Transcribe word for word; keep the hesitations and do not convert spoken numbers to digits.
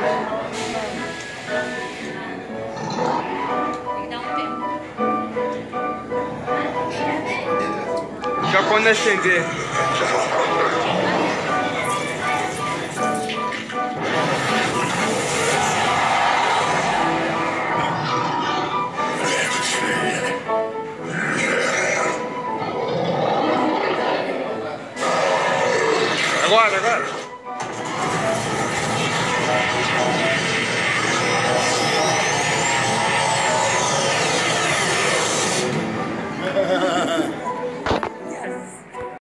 Tem que dar um tempo. Já quando acender.